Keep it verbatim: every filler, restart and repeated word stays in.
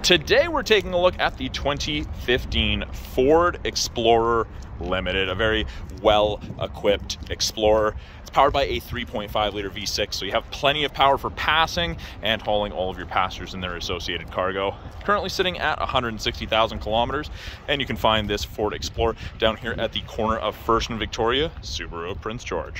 Today we're taking a look at the twenty fifteen Ford Explorer Limited, a very well-equipped Explorer. It's powered by a three point five liter V six, so you have plenty of power for passing and hauling all of your passengers and their associated cargo. Currently sitting at one hundred sixty thousand kilometers, and you can find this Ford Explorer down here at the corner of First and Victoria, Subaru of Prince George.